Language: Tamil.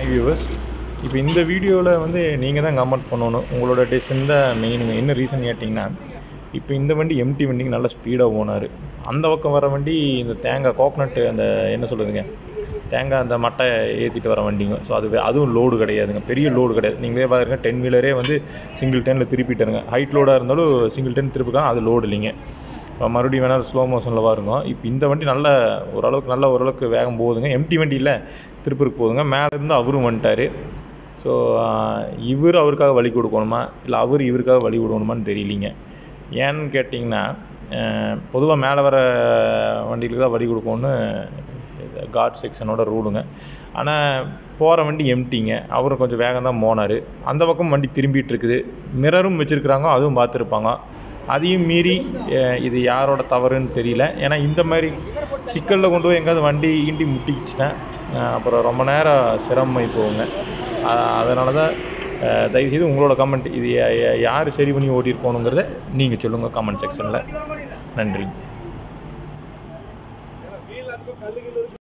Hi viewers. இப்போ இந்த வீடியோவில் வந்து நீங்கள் தான் கமெண்ட் பண்ணணும். உங்களோட டெசிஷன் தான் மெயினுங்க. என்ன ரீசன் கேட்டிங்கன்னா, இப்போ இந்த வண்டி எம்டி வண்டிங்க நல்லா ஸ்பீடாக போனார். அந்த பக்கம் வர வண்டி இந்த தேங்காய் கோகனட்டு அந்த என்ன சொல்லுதுங்க, தேங்காய் அந்த மட்டை ஏற்றிட்டு வர வண்டிங்க. ஸோ அதுவும் லோடு கிடையாதுங்க, பெரிய லோடு கிடையாது. நீங்களே பாருங்க, 10 வீலரே வந்து சிங்கிள் டெனில் திருப்பிட்டுருங்க. ஹைட் லோடாக இருந்தாலும் சிங்கிள் டென் திருப்பிக்கலாம், அது லோடு இல்லைங்க. மறுபடியும் வேணால் ஸ்லோ மோஷனில் பாருங்க. இப்போ இந்த வண்டி நல்ல ஓரளவுக்கு வேகம் போகுதுங்க. எம்டி வண்டி இல்லை, திருப்பூருக்கு போகுதுங்க. மேலே இருந்து அவரும் வந்துட்டார். ஸோ இவர் அவருக்காக வழி கொடுக்கணுமா இல்லை அவர் இவருக்காக வழி கொடுக்கணுமான்னு தெரியலிங்க. ஏன்னு கேட்டிங்கன்னா, பொதுவாக மேலே வர வண்டிகளுக்கு தான் வழி கொடுக்கணுன்னு காட் செக்ஷனோட ரூலுங்க. ஆனால் போகிற வண்டி எம்டிங்க, அவரும் கொஞ்சம் வேகம் தான் போனார். அந்த பக்கம் வண்டி திரும்பிகிட்டு இருக்குது. மிரரும் வச்சுருக்குறாங்க, அதுவும் பார்த்துருப்பாங்க. அதையும் மீறி இது யாரோட தவறுன்னு தெரியல. ஏன்னா இந்த மாதிரி சிக்கலில் கொண்டு போய் எங்கேயாவது வண்டி ஈண்டி முட்டிச்சுன்னா அப்புறம் ரொம்ப நேரம் சிரமமாகி போகுங்க. அதனால தான் தயவுசெய்து உங்களோட கமெண்ட், இது யார் சரி பண்ணி ஓட்டியிருக்கணுங்கிறத நீங்கள் சொல்லுங்கள் கமெண்ட் செக்ஷனில். நன்றி.